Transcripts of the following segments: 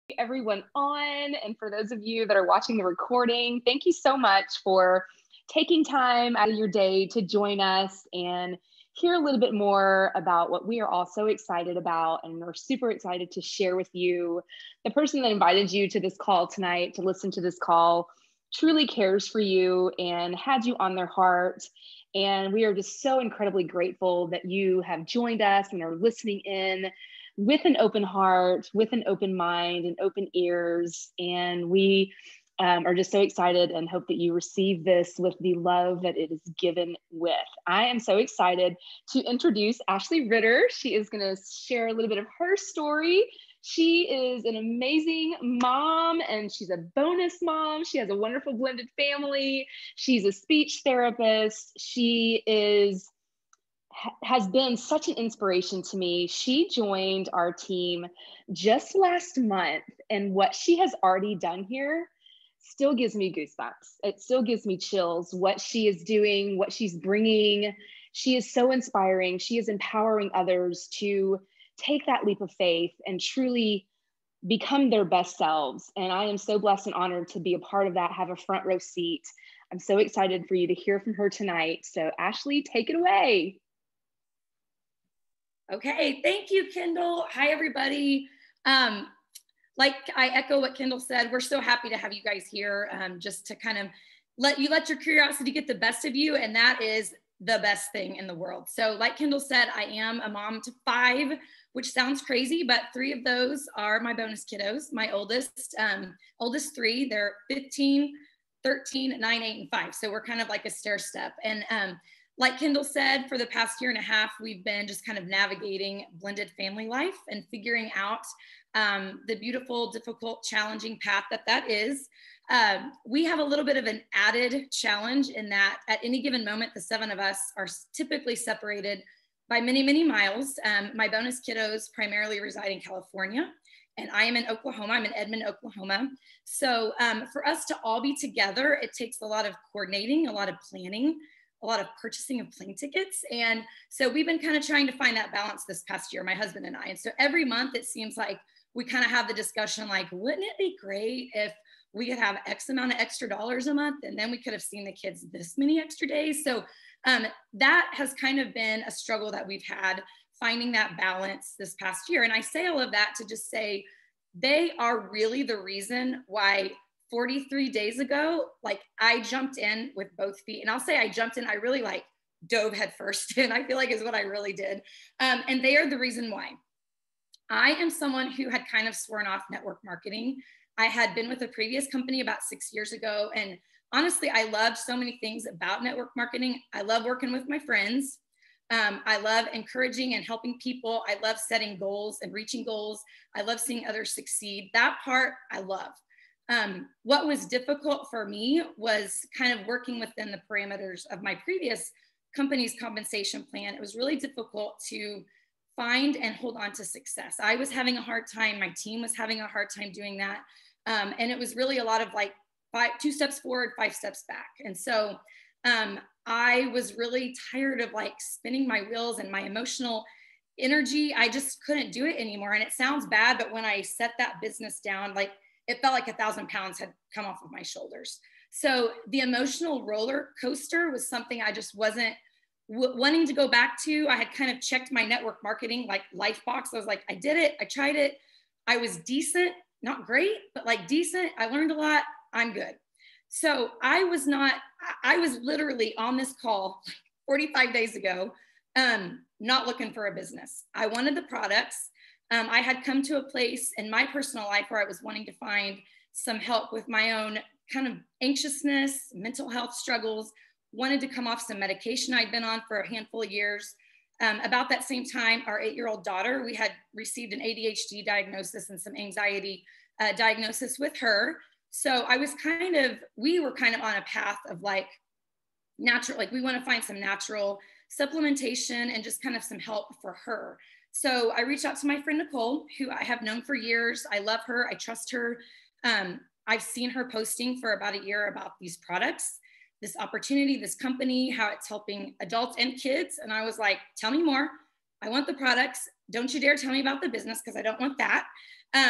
everyone on. And for those of you that are watching the recording, thank you so much for taking time out of your day to join us and hear a little bit more about what we are all so excited about. And we're super excited to share with you. The person that invited you to this call tonight to listen to this call truly cares for you and had you on their heart. And we are just so incredibly grateful that you have joined us and are listening in with an open heart, with an open mind, and open ears. And we are just so excited and hope that you receive this with the love that it is given with. I am so excited to introduce Ashley Ritter. She is going to share a little bit of her story. She is an amazing mom and she's a bonus mom. She has a wonderful blended family. She's a speech therapist. She has been such an inspiration to me. She joined our team just last month, and what she has already done here still gives me goosebumps. It still gives me chills. What she is doing, what she's bringing, she is so inspiring. She is empowering others to take that leap of faith and truly become their best selves. And I am so blessed and honored to be a part of that, have a front row seat. I'm so excited for you to hear from her tonight. So Ashley, take it away. Okay, thank you, Kendall. Hi, everybody. Like I echo what Kendall said, we're so happy to have you guys here just to kind of let your curiosity get the best of you, and that is the best thing in the world. So like Kendall said, I am a mom to 5, which sounds crazy, but 3 of those are my bonus kiddos. My oldest 3, they're 15, 13, 9, 8, and 5. So we're kind of like a stair step. And like Kendall said, for the past year and a half, we've been just kind of navigating blended family life and figuring out the beautiful, difficult, challenging path that is. We have a little bit of an added challenge in that at any given moment, the 7 of us are typically separated by many, many miles. My bonus kiddos primarily reside in California, and I am in Oklahoma. I'm in Edmond, Oklahoma. So for us to all be together, it takes a lot of coordinating, a lot of planning, a lot of purchasing of plane tickets. And so we've been kind of trying to find that balance this past year, my husband and I. And so every month it seems like we kind of have the discussion like, wouldn't it be great if we could have X amount of extra dollars a month, and then we could have seen the kids this many extra days. So that has kind of been a struggle that we've had, finding that balance this past year. And I say all of that to just say, they are really the reason why 43 days ago, like I jumped in with both feet. And I'll say I jumped in, I really like dove head first in, I feel like is what I really did. And they are the reason why. I am someone who had kind of sworn off network marketing. I had been with a previous company about 6 years ago. And honestly, I loved so many things about network marketing. I love working with my friends. I love encouraging and helping people. I love setting goals and reaching goals. I love seeing others succeed. That part I love. What was difficult for me was kind of working within the parameters of my previous company's compensation plan. It was really difficult to find and hold on to success. I was having a hard time. My team was having a hard time doing that. And it was really a lot of like 2 steps forward, 5 steps back. And so I was really tired of like spinning my wheels and my emotional energy. I just couldn't do it anymore. And it sounds bad, but when I set that business down, like it felt like 1,000 pounds had come off of my shoulders. So the emotional roller coaster was something I just wasn't wanting to go back to. I had kind of checked my network marketing like life box. I was like, I did it. I tried it. I was decent, not great, but like decent. I learned a lot. I'm good. So I was literally on this call 45 days ago, not looking for a business. I wanted the products. I had come to a place in my personal life where I was wanting to find some help with my own kind of anxiousness, mental health struggles, wanted to come off some medication I'd been on for a handful of years. About that same time, our 8-year-old daughter, we had received an ADHD diagnosis and some anxiety diagnosis with her. So we were kind of on a path of like natural, like we want to find some natural supplementation and just kind of some help for her. So I reached out to my friend Nicole, who I have known for years. I love her. I trust her. I've seen her posting for about a year about these products, this opportunity, this company, how it's helping adults and kids. And I was like, tell me more. I want the products. Don't you dare tell me about the business because I don't want that.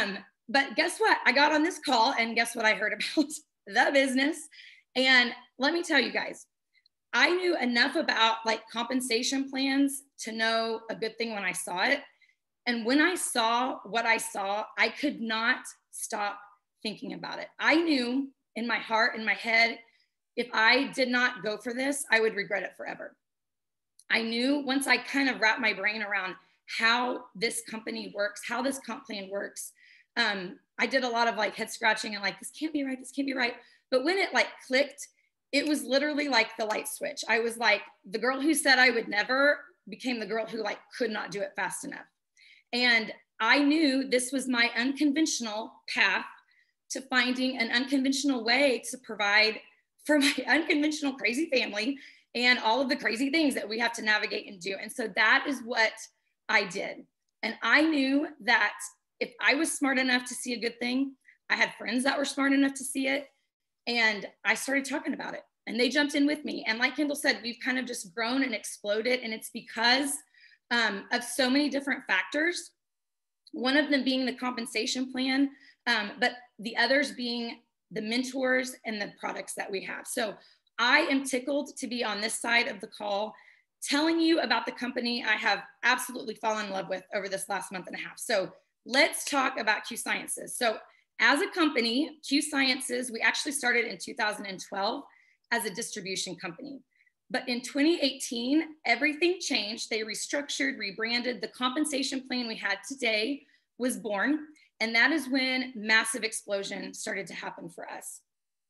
But guess what? I got on this call and guess what I heard about the business. And let me tell you guys, I knew enough about like compensation plans to know a good thing when I saw it. And when I saw what I saw, I could not stop thinking about it. I knew in my heart, in my head, if I did not go for this, I would regret it forever. I knew once I kind of wrapped my brain around how this company works, how this comp plan works, I did a lot of like head scratching and like, this can't be right, this can't be right. But when it like clicked, it was literally like the light switch. I was like, the girl who said I would never became the girl who like could not do it fast enough. And I knew this was my unconventional path to finding an unconventional way to provide for my unconventional crazy family and all of the crazy things that we have to navigate and do. And so that is what I did. And I knew that if I was smart enough to see a good thing, I had friends that were smart enough to see it. And I started talking about it and they jumped in with me. And like Kendall said, we've kind of just grown and exploded. And it's because of so many different factors. One of them being the compensation plan, but the others being the mentors and the products that we have. So I am tickled to be on this side of the call, telling you about the company I have absolutely fallen in love with over this last month and a half. So let's talk about Q Sciences. So as a company, Q Sciences, we actually started in 2012 as a distribution company. But in 2018, everything changed. They restructured, rebranded. The compensation plan we had today was born. And that is when massive explosion started to happen for us.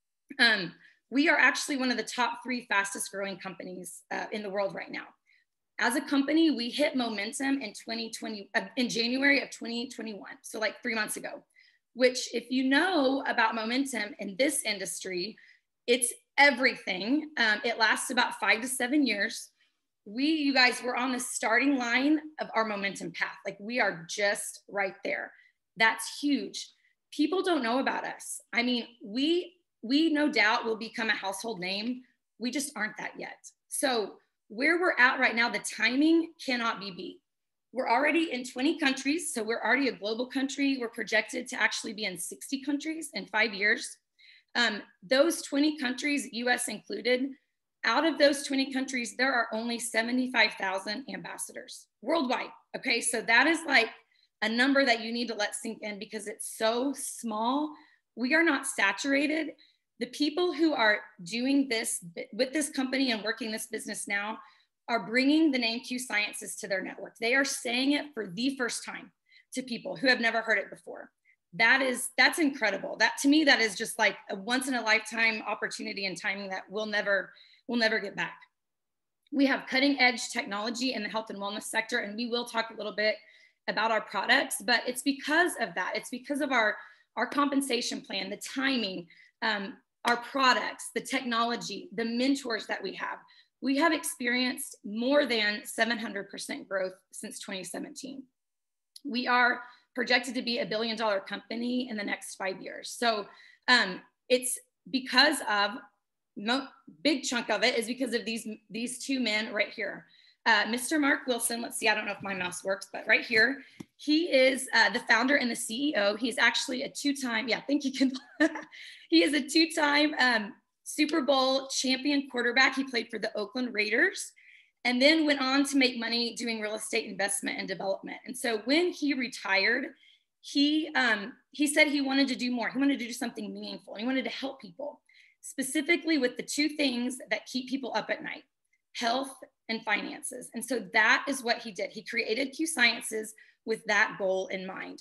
We are actually one of the top 3 fastest growing companies in the world right now. As a company, we hit momentum in in January of 2021. So like 3 months ago, which if you know about momentum in this industry, it's everything. It lasts about 5 to 7 years. You guys, we're on the starting line of our momentum path. Like we are just right there. That's huge. People don't know about us. I mean, we no doubt will become a household name. We just aren't that yet. So where we're at right now, the timing cannot be beat. We're already in 20 countries. So we're already a global country. We're projected to actually be in 60 countries in 5 years. Those 20 countries, US included, out of those 20 countries, there are only 75,000 ambassadors worldwide. Okay, so that is like a number that you need to let sink in because it's so small. We are not saturated. The people who are doing this with this company and working this business now are bringing the name Q Sciences to their network. They are saying it for the first time to people who have never heard it before. That's incredible. That to me, that is just like a once in a lifetime opportunity and timing that we'll never get back. We have cutting edge technology in the health and wellness sector, and we will talk a little bit about our products, but it's because of that. It's because of our compensation plan, the timing, our products, the technology, the mentors that we have. We have experienced more than 700% growth since 2017. We are projected to be $1 billion company in the next 5 years. So it's because of, big chunk of it is because of these 2 men right here. Mr. Mark Wilson, let's see, I don't know if my mouse works, but right here, he is the founder and the CEO. He's actually a 2-time, yeah, thank you, Kendall. He is a 2-time Super Bowl champion quarterback. He played for the Oakland Raiders and then went on to make money doing real estate investment and development. And so when he retired, he said he wanted to do more. He wanted to do something meaningful. He wanted to help people, specifically with the 2 things that keep people up at night, health and finances. And so that is what he did. He created Q Sciences with that goal in mind.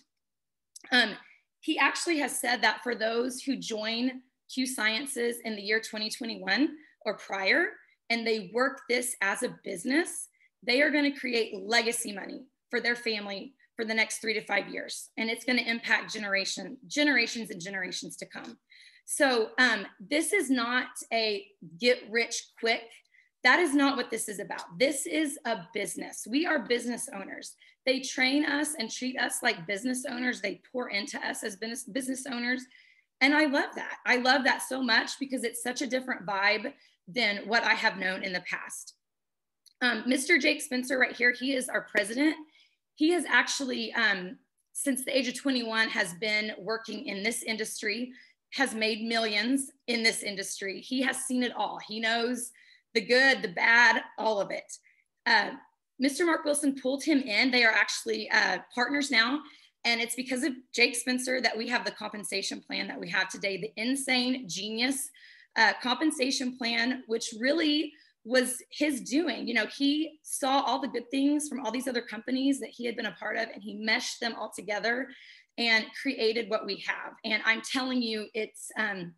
He actually has said that for those who join Q Sciences in the year 2021 or prior, and they work this as a business, they are going to create legacy money for their family for the next 3 to 5 years. And it's going to impact generations and generations to come. So this is not a get rich quick. That is not what this is about. This is a business. We are business owners. They train us and treat us like business owners. They pour into us as business owners. And I love that. I love that so much because it's such a different vibe than what I have known in the past. Mr. Jake Spencer right here, he is our president. He has actually since the age of 21 has been working in this industry, has made millions in this industry. He has seen it all. He knows the good, the bad, all of it. Mr. Mark Wilson pulled him in. They are actually partners now. And it's because of Jake Spencer that we have the compensation plan that we have today, the Insane Genius compensation plan, which really was his doing. You know, he saw all the good things from all these other companies that he had been a part of, and he meshed them all together and created what we have. And I'm telling you, it's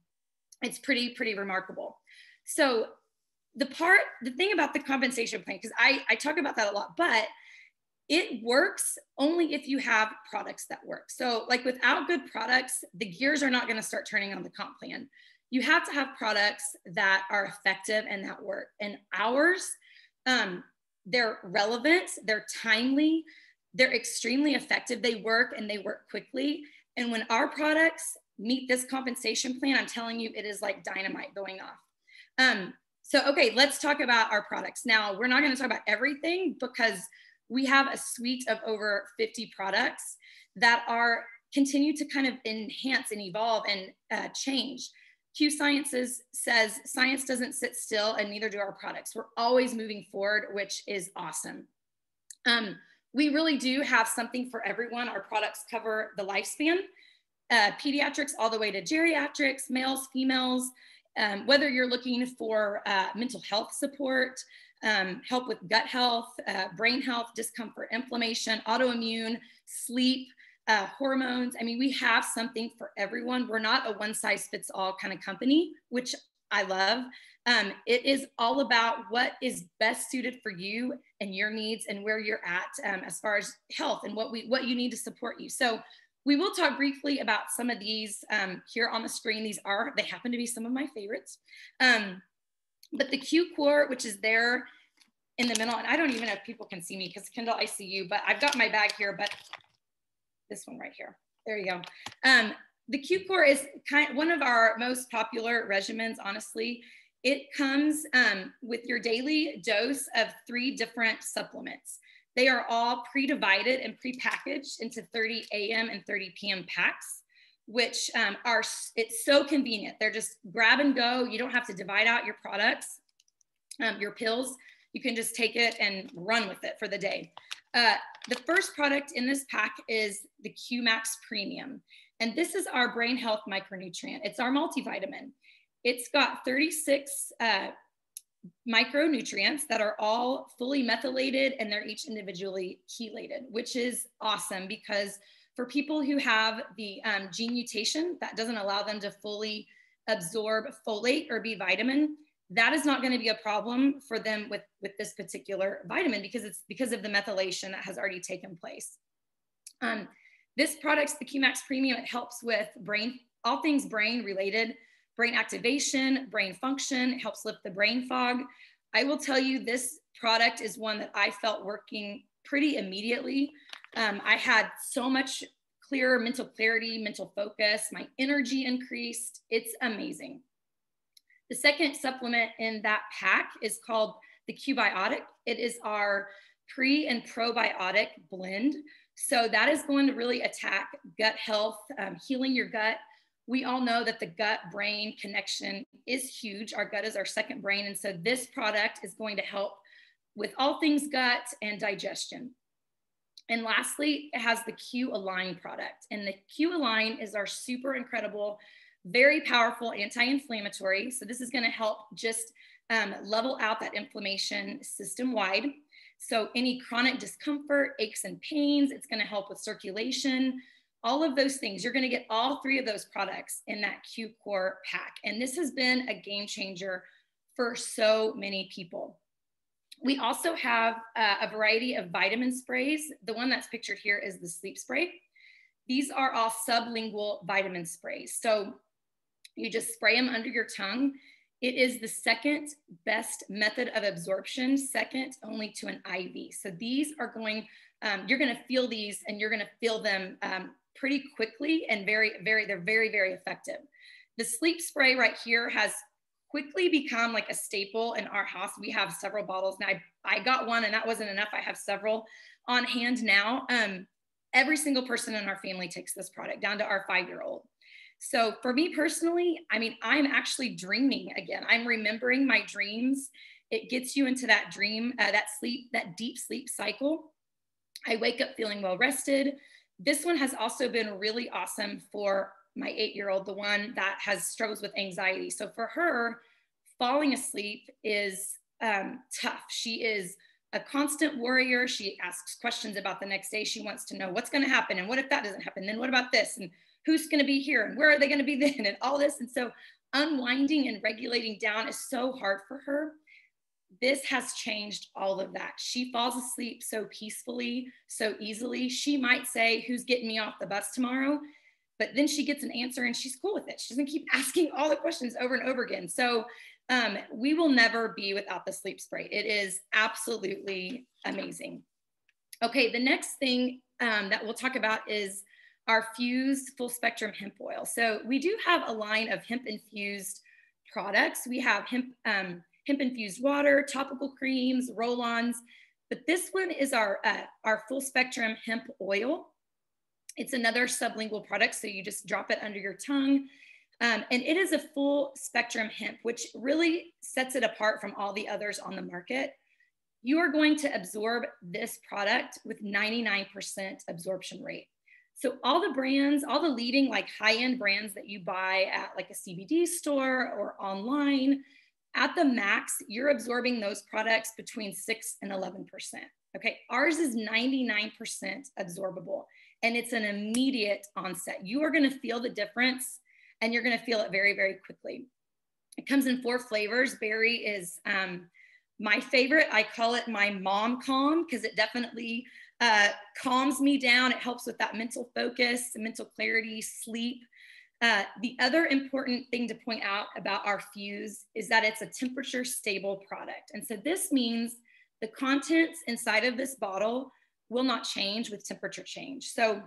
pretty remarkable. So the thing about the compensation plan, because I talk about that a lot, but it works only if you have products that work. So like without good products, the gears are not going to start turning on the comp plan. You have to have products that are effective and that work. And ours, they're relevant, they're timely, they're extremely effective. They work and they work quickly. And when our products meet this compensation plan, I'm telling you, it is like dynamite going off. So, okay, let's talk about our products. Now, we're not going to talk about everything because we have a suite of over 50 products that continue to kind of enhance and evolve and change. Q Sciences says science doesn't sit still, and neither do our products. We're always moving forward, which is awesome. We really do have something for everyone. Our products cover the lifespan, pediatrics all the way to geriatrics, males, females, whether you're looking for mental health support, help with gut health, brain health, discomfort, inflammation, autoimmune, sleep, hormones. I mean, we have something for everyone. We're not a one size fits all kind of company, which I love. It is all about what is best suited for you and your needs and where you're at as far as health and what you need to support you. So we will talk briefly about some of these here on the screen. They happen to be some of my favorites. But the Q Core, which is there in the middle, and I don't even know if people can see me because Kendall, I see you, but I've got my bag here, but this one right here. There you go. The Q Core is one of our most popular regimens, honestly. It comes with your daily dose of 3 different supplements. They are all pre-divided and pre-packaged into 30 a.m. and 30 p.m. packs, which it's so convenient. They're just grab and go. You don't have to divide out your products, your pills. You can just take it and run with it for the day. The first product in this pack is the QMax Premium. And this is our brain health micronutrient. It's our multivitamin. It's got 36 micronutrients that are all fully methylated, and they're each individually chelated, which is awesome because for people who have the gene mutation that doesn't allow them to fully absorb folate or B vitamin, that is not going to be a problem for them with this particular vitamin because it's because of the methylation that has already taken place. This product's the QMax Premium. It helps with all things brain related, brain activation, brain function. It helps lift the brain fog. I will tell you, this product is one that I felt working pretty immediately. I had so much clearer mental clarity, mental focus, my energy increased. It's amazing. The second supplement in that pack is called the Q-Biotic. It is our pre and probiotic blend. So that is going to really attack gut health, healing your gut. We all know that the gut-brain connection is huge. Our gut is our second brain. And so this product is going to help with all things gut and digestion. And lastly, it has the Q-Align product. And the Q-Align is our super incredible, very powerful anti-inflammatory. So this is going to help just level out that inflammation system-wide. So any chronic discomfort, aches and pains, it's going to help with circulation, all of those things. You're going to get all 3 of those products in that Q Core pack. And this has been a game changer for so many people. We also have a variety of vitamin sprays. The one that's pictured here is the sleep spray. These are all sublingual vitamin sprays. So you just spray them under your tongue. It is the second best method of absorption, second only to an IV. So these are you're going to feel these, and you're going to feel them pretty quickly, and they're very, very effective. The sleep spray right here has quickly become like a staple in our house. We have several bottles now. I got one and that wasn't enough. I have several on hand now. every single person in our family takes this product, down to our 5-year-old. So for me personally, I mean, I'm actually dreaming again. I'm remembering my dreams. It gets you into that dream, that sleep, that deep sleep cycle. I wake up feeling well rested. This one has also been really awesome for my 8-year-old, the one that has struggles with anxiety. So for her, falling asleep is tough. She is a constant worrier. She asks questions about the next day. She wants to know what's going to happen. And what if that doesn't happen? Then what about this? And who's going to be here? And where are they going to be then? And all this. And so unwinding and regulating down is so hard for her. This has changed all of that. She falls asleep so peacefully, so easily. She might say, who's getting me off the bus tomorrow? But then she gets an answer and she's cool with it. She doesn't keep asking all the questions over and over again. So we will never be without the sleep spray. It is absolutely amazing. Okay, the next thing that we'll talk about is our Fuse full spectrum hemp oil. So we do have a line of hemp infused products. We have hemp infused water, topical creams, roll-ons, but this one is our full spectrum hemp oil. It's another sublingual product, so you just drop it under your tongue. And it is a full spectrum hemp, which really sets it apart from all the others on the market. You are going to absorb this product with 99% absorption rate. So all the brands, all the leading like high-end brands that you buy at like a CBD store or online, at the max, you're absorbing those products between 6 and 11%. Okay, ours is 99% absorbable, and it's an immediate onset. You are going to feel the difference, and you're going to feel it very, very quickly. It comes in 4 flavors. Berry is my favorite. I call it my mom calm because it definitely calms me down. It helps with that mental focus, mental clarity, sleep. The other important thing to point out about our Fuse is that it's a temperature stable product. And so this means the contents inside of this bottle will not change with temperature change. So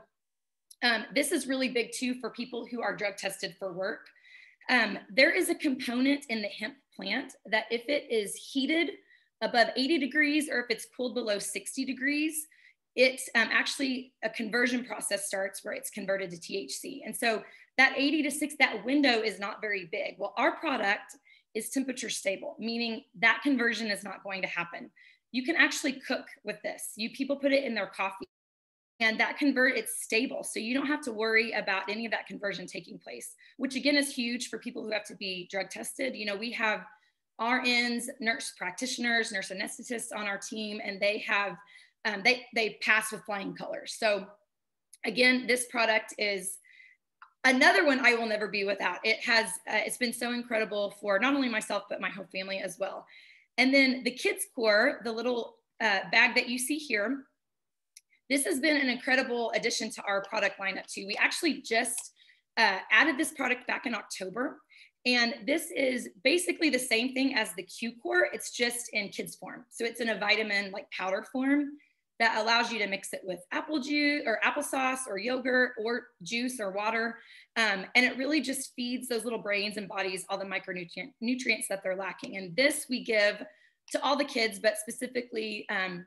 this is really big too for people who are drug tested for work. There is a component in the hemp plant that if it is heated above 80 degrees or if it's cooled below 60 degrees, it's actually a conversion process starts where it's converted to THC. And so that 80 to 6, that window is not very big. Well, our product is temperature stable, meaning that conversion is not going to happen. You can actually cook with this. People put it in their coffee and that it's stable. So you don't have to worry about any of that conversion taking place, which again is huge for people who have to be drug tested. You know, we have RNs, nurse practitioners, nurse anesthetists on our team, and they have, they pass with flying colors. So again, this product is another one I will never be without. It's been so incredible for not only myself, but my whole family as well. And then the Kids Core, the little bag that you see here, this has been an incredible addition to our product lineup too. We actually just added this product back in October. And this is basically the same thing as the Q Core. It's just in kids form. So it's in a vitamin like powder form that allows you to mix it with apple juice or applesauce or yogurt or juice or water. And it really just feeds those little brains and bodies all the micronutrients that they're lacking. And this we give to all the kids, but specifically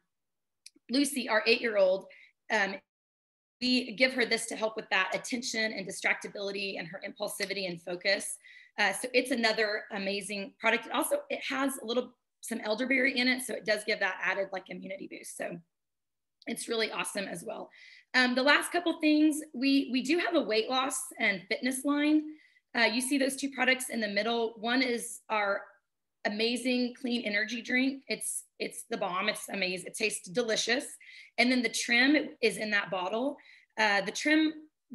Lucy, our 8-year-old, we give her this to help with that attention and distractibility and her impulsivity and focus. So it's another amazing product. Also, it has some elderberry in it, so it does give that added like immunity boost. So it's really awesome as well. The last couple things, we do have a weight loss and fitness line. You see those 2 products in the middle. One is our amazing clean energy drink. It's the bomb. It's amazing. It tastes delicious. And then the trim is in that bottle. The trim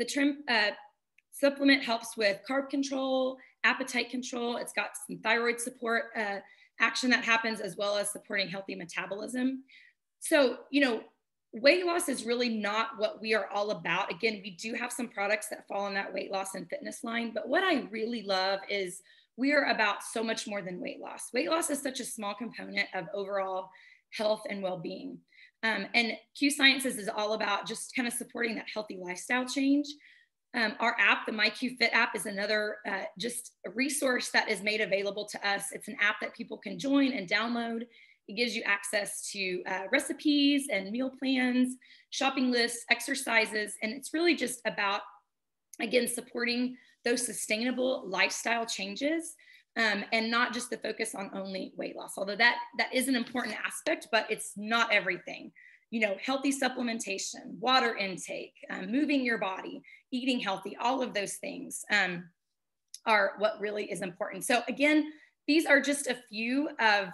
supplement helps with carb control, appetite control. It's got some thyroid support action that happens, as well as supporting healthy metabolism. So, you know, weight loss is really not what we are all about. Again, we do have some products that fall in that weight loss and fitness line, but what I really love is we are about so much more than weight loss. Weight loss is such a small component of overall health and well-being. And Q Sciences is all about just kind of supporting that healthy lifestyle change. Our app, the MyQ Fit app, is another just a resource that is made available to us. It's an app that people can join and download. It gives you access to recipes and meal plans, shopping lists, exercises, and it's really just about, again, supporting those sustainable lifestyle changes, and not just the focus on only weight loss, although that is an important aspect, but it's not everything. You know, healthy supplementation, water intake, moving your body, eating healthy, all of those things are what really is important. So again, these are just a few of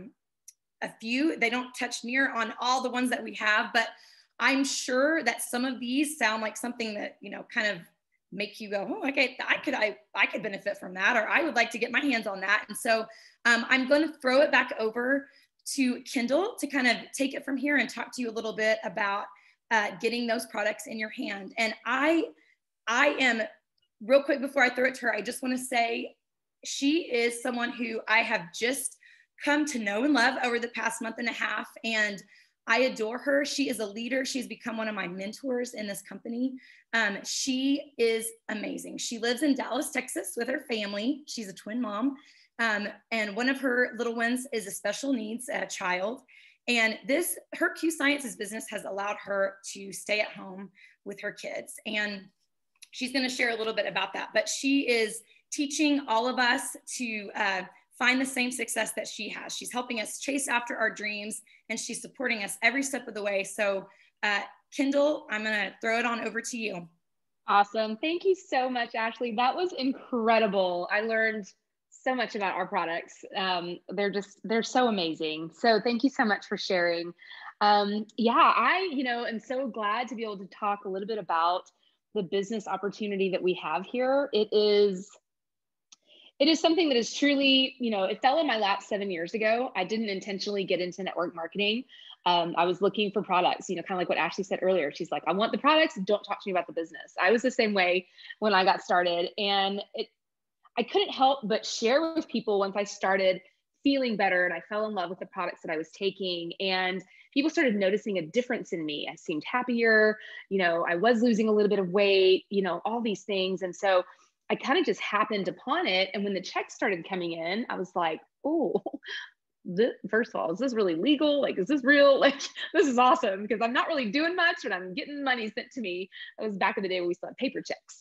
they don't touch near on all the ones that we have, but I'm sure that some of these sound like something that, you know, kind of make you go, oh, okay, I could benefit from that, or I would like to get my hands on that. And so I'm going to throw it back over to Kendall to kind of take it from here and talk to you a little bit about getting those products in your hand. And I am, real quick before I throw it to her, I just want to say she is someone who I have just come to know and love over the past month and a half, and I adore her. She is a leader. She's become one of my mentors in this company. She is amazing. She lives in Dallas, Texas with her family. She's a twin mom. And one of her little ones is a special needs child. And her Q Sciences business has allowed her to stay at home with her kids. And she's going to share a little bit about that. But she is teaching all of us to find the same success that she has. She's helping us chase after our dreams, and she's supporting us every step of the way. So Kendall, I'm going to throw it on over to you. Awesome. Thank you so much, Ashley. That was incredible. I learned so much about our products. They're so amazing. So thank you so much for sharing. I, am so glad to be able to talk a little bit about the business opportunity that we have here. It is something that is truly, it fell in my lap 7 years ago. I didn't intentionally get into network marketing. I was looking for products, kind of like what Ashley said earlier. She's like, I want the products. Don't talk to me about the business. I was the same way when I got started, and I couldn't help but share with people once I started feeling better and I fell in love with the products that I was taking, and people started noticing a difference in me. I seemed happier, I was losing a little bit of weight, all these things. And so I kind of just happened upon it. And when the checks started coming in, I was like, oh, first of all, is this really legal? Like, is this real? Like, this is awesome, because I'm not really doing much, but I'm getting money sent to me. It was back in the day when we still had paper checks.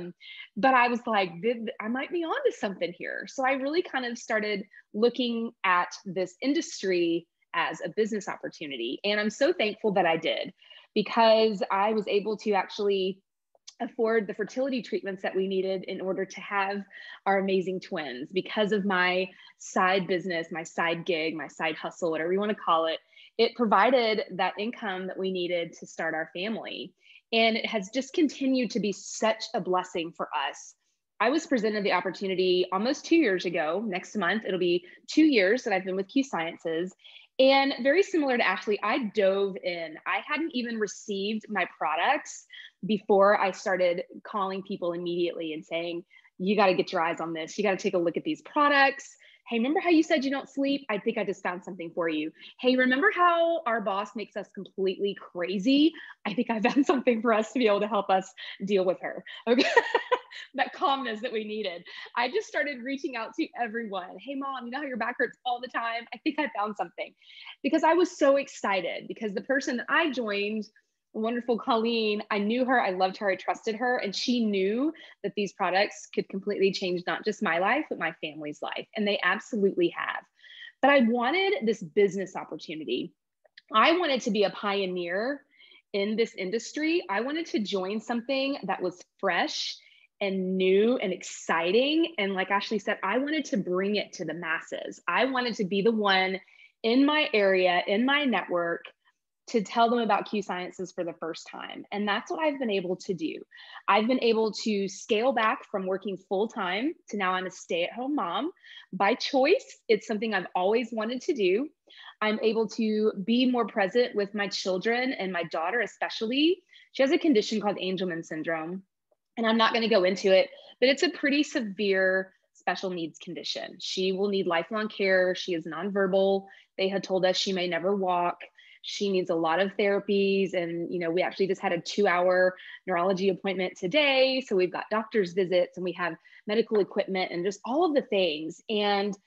But I was like, I might be onto something here. So I really kind of started looking at this industry as a business opportunity. And I'm so thankful that I did, because I was able to actually afford the fertility treatments that we needed in order to have our amazing twins. Because of my side business, my side gig, my side hustle, whatever you want to call it, it provided that income that we needed to start our family. And it has just continued to be such a blessing for us. I was presented the opportunity almost 2 years ago. Next month, it'll be 2 years that I've been with Q Sciences. And very similar to Ashley, I dove in. I hadn't even received my products before I started calling people immediately and saying, you got to get your eyes on this. You got to take a look at these products. Hey, remember how you said you don't sleep? I think I just found something for you. Hey, remember how our boss makes us completely crazy? I think I found something for us to be able to help us deal with her. Okay. That calmness that we needed. I just started reaching out to everyone. Hey, mom, you know how your back hurts all the time? I think I found something. Because I was so excited, because the person that I joined, wonderful Colleen, I knew her, I loved her, I trusted her, and she knew that these products could completely change not just my life, but my family's life. And they absolutely have. But I wanted this business opportunity. I wanted to be a pioneer in this industry. I wanted to join something that was fresh and new and exciting. And like Ashley said, I wanted to bring it to the masses. I wanted to be the one in my area, in my network, to tell them about Q Sciences for the first time. And that's what I've been able to do. I've been able to scale back from working full-time to now I'm a stay-at-home mom by choice. It's something I've always wanted to do. I'm able to be more present with my children, and my daughter especially. She has a condition called Angelman syndrome. And I'm not going to go into it, but it's a pretty severe special needs condition. She will need lifelong care. She is nonverbal. They had told us she may never walk. She needs a lot of therapies. And, we actually just had a 2-hour neurology appointment today. So we've got doctor's visits, and we have medical equipment and just all of the things. And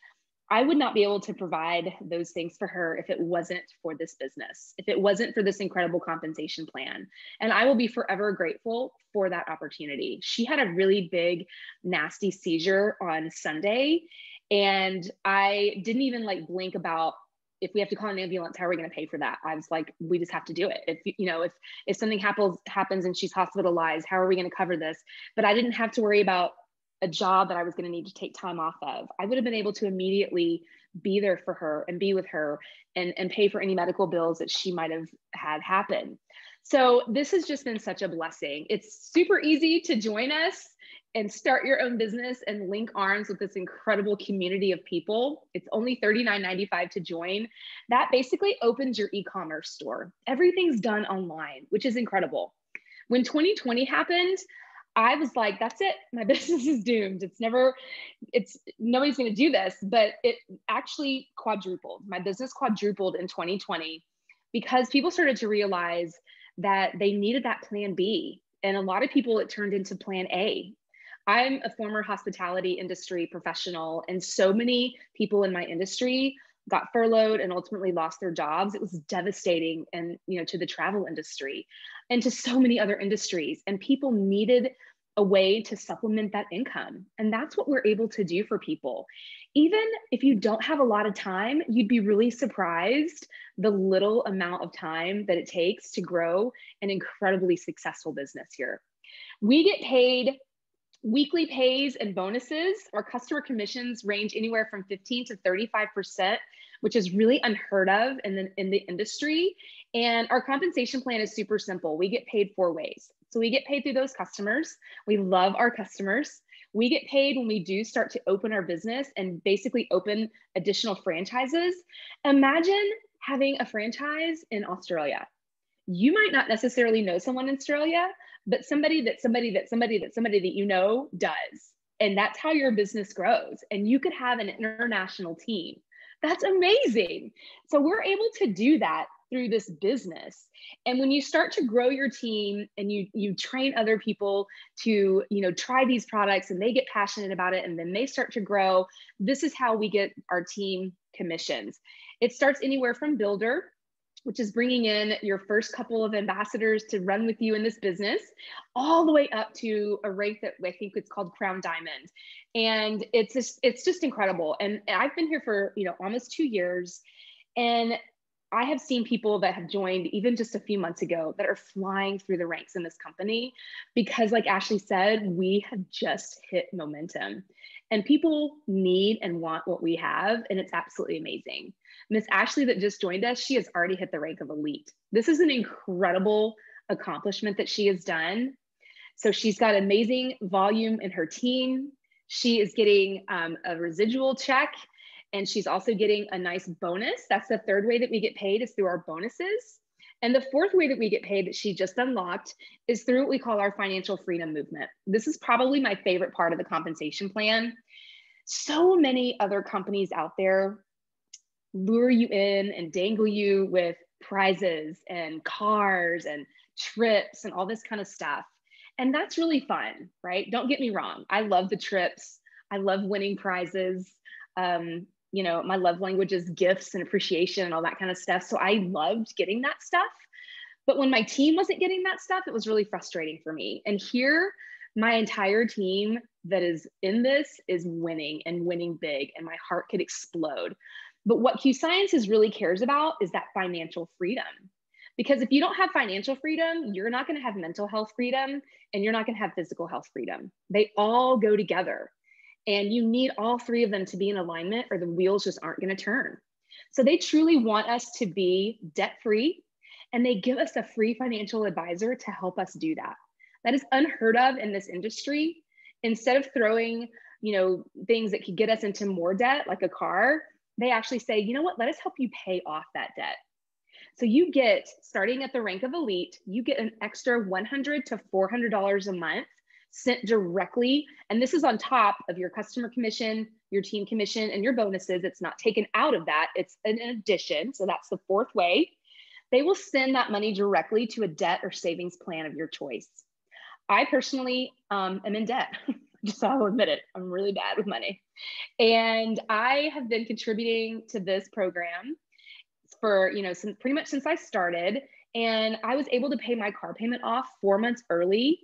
I would not be able to provide those things for her if it wasn't for this business, if it wasn't for this incredible compensation plan. And I will be forever grateful for that opportunity. She had a really big, nasty seizure on Sunday. And I didn't even like blink about, if we have to call an ambulance, how are we going to pay for that? I was like, we just have to do it. If something happens and she's hospitalized, how are we going to cover this? But I didn't have to worry about a job that I was going to need to take time off of. I would have been able to immediately be there for her and be with her and pay for any medical bills that she might have had happen. So this has just been such a blessing. It's super easy to join us and start your own business and link arms with this incredible community of people. It's only $39.95 to join. That basically opens your e-commerce store. Everything's done online, which is incredible. When 2020 happened, I was like, that's it. My business is doomed. Nobody's going to do this, but it actually quadrupled. My business quadrupled in 2020 because people started to realize that they needed that plan B. And a lot of people, it turned into plan A. I'm a former hospitality industry professional, and so many people in my industry got furloughed and ultimately lost their jobs. It was devastating, and to the travel industry and to so many other industries. And people needed a way to supplement that income. And that's what we're able to do for people. Even if you don't have a lot of time, you'd be really surprised the little amount of time that it takes to grow an incredibly successful business here. We get paid weekly pays and bonuses. Our customer commissions range anywhere from 15 to 35%, which is really unheard of in the industry. And our compensation plan is super simple. We get paid 4 ways. So we get paid through those customers. We love our customers. We get paid when we do start to open our business and basically open additional franchises. Imagine having a franchise in Australia. You might not necessarily know someone in Australia, but somebody that you know does. And that's how your business grows. And you could have an international team. That's amazing. So we're able to do that through this business. And when you start to grow your team and you train other people to, try these products and they get passionate about it and then they start to grow, this is how we get our team commissions. It starts anywhere from builder, which is bringing in your first couple of ambassadors to run with you in this business, all the way up to a rank that I think it's called Crown Diamond. And it's just incredible. And I've been here for, almost 2 years. And I have seen people that have joined even just a few months ago that are flying through the ranks in this company because, like Ashley said, we have just hit momentum and people need and want what we have. And it's absolutely amazing. Miss Ashley that just joined us, she has already hit the rank of elite. This is an incredible accomplishment that she has done. So she's got amazing volume in her team. She is getting a residual check. And she's also getting a nice bonus. That's the 3rd way that we get paid, is through our bonuses. And the 4th way that we get paid that she just unlocked is through what we call our financial freedom movement. This is probably my favorite part of the compensation plan. So many other companies out there lure you in and dangle you with prizes and cars and trips and all this kind of stuff. And that's really fun, right? Don't get me wrong. I love the trips. I love winning prizes. My love language is gifts and appreciation and all that kind of stuff. So I loved getting that stuff. But when my team wasn't getting that stuff, it was really frustrating for me. And here, my entire team that is in this is winning and winning big, and my heart could explode. But what Q Sciences really cares about is that financial freedom. Because if you don't have financial freedom, you're not going to have mental health freedom, and you're not going to have physical health freedom. They all go together. And you need all 3 of them to be in alignment, or the wheels just aren't going to turn. So they truly want us to be debt-free, and they give us a free financial advisor to help us do that. That is unheard of in this industry. Instead of throwing, things that could get us into more debt, like a car, they actually say, you know what, let us help you pay off that debt. So you get, starting at the rank of elite, you get an extra $100 to $400 a month sent directly. And this is on top of your customer commission, your team commission, and your bonuses. It's not taken out of that. It's an addition. So that's the 4th way. They will send that money directly to a debt or savings plan of your choice. I personally am in debt. Just so I'll admit it, I'm really bad with money. And I have been contributing to this program for, since pretty much since I started. And I was able to pay my car payment off 4 months early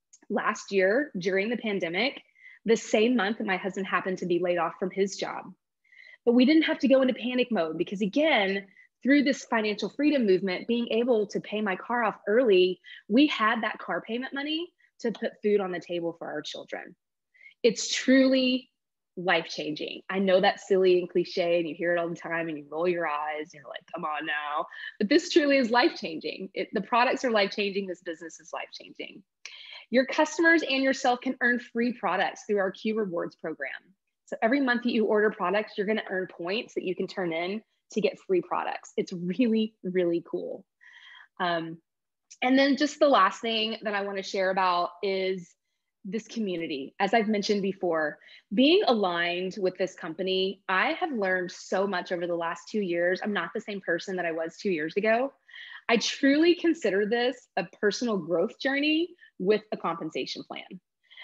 last year during the pandemic, the same month that my husband happened to be laid off from his job. But we didn't have to go into panic mode because, again, through this financial freedom movement, being able to pay my car off early, we had that car payment money to put food on the table for our children. It's truly life-changing. I know that's silly and cliche, and you hear it all the time and you roll your eyes and you're like, come on now. But this truly is life-changing. The products are life-changing. This business is life-changing. Your customers and yourself can earn free products through our Q Rewards program. So every month that you order products, you're going to earn points that you can turn in to get free products. It's really, really cool. And then just the last thing that I want to share about is this community. As I've mentioned before, being aligned with this company, I have learned so much over the last 2 years. I'm not the same person that I was 2 years ago. I truly consider this a personal growth journey with a compensation plan.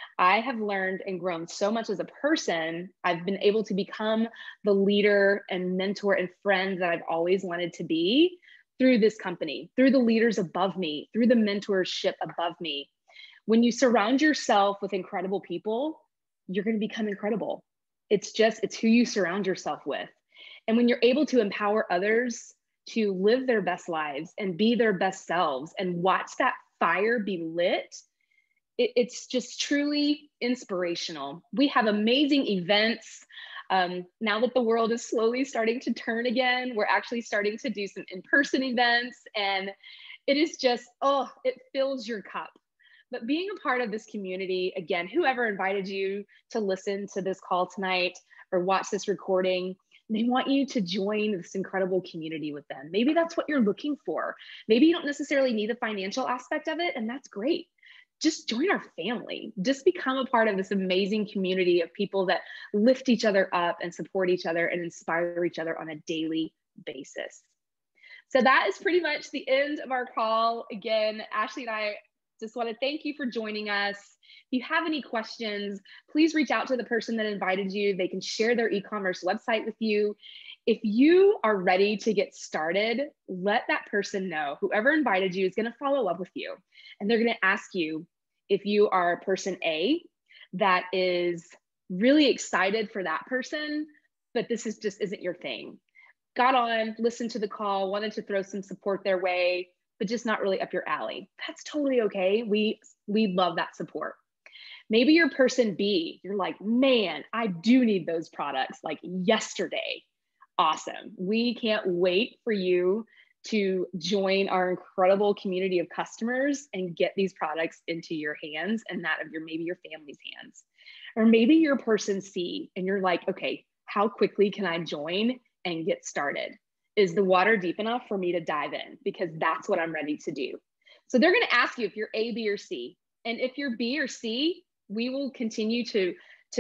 I have learned and grown so much as a person. I've been able to become the leader and mentor and friend that I've always wanted to be through this company, through the leaders above me, through the mentorship above me. When you surround yourself with incredible people, you're going to become incredible. It's who you surround yourself with. And when you're able to empower others to live their best lives and be their best selves and watch that fire be lit, it's just truly inspirational. We have amazing events. Now that the world is slowly starting to turn again, we're actually starting to do some in-person events, and it is just, it fills your cup. But being a part of this community, again, whoever invited you to listen to this call tonight or watch this recording, they want you to join this incredible community with them. Maybe that's what you're looking for. Maybe you don't necessarily need the financial aspect of it, and that's great. Just join our family. Just become a part of this amazing community of people that lift each other up and support each other and inspire each other on a daily basis. So that is pretty much the end of our call. Again, Ashley and I just want to thank you for joining us. If you have any questions, please reach out to the person that invited you. They can share their e-commerce website with you. If you are ready to get started, let that person know. Whoever invited you is going to follow up with you. And they're going to ask you if you are person A that is really excited for that person, but this just isn't your thing. Got on, listened to the call, wanted to throw some support their way, but just not really up your alley. That's totally okay. We love that support. Maybe you're person B. You're like, man, I do need those products like yesterday. Awesome. We can't wait for you to join our incredible community of customers and get these products into your hands and that of maybe your family's hands. Or maybe you're person C and you're like, okay, how quickly can I join and get started? Is the water deep enough for me to dive in? Because that's what I'm ready to do. So they're going to ask you if you're A, B, or C. And if you're B or C, we will continue to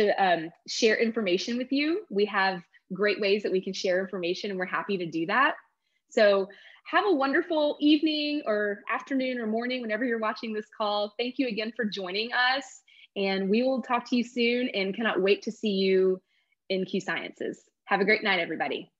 share information with you. We have great ways that we can share information, and we're happy to do that. So have a wonderful evening or afternoon or morning whenever you're watching this call. Thank you again for joining us, and we will talk to you soon and cannot wait to see you in Q Sciences. Have a great night, everybody.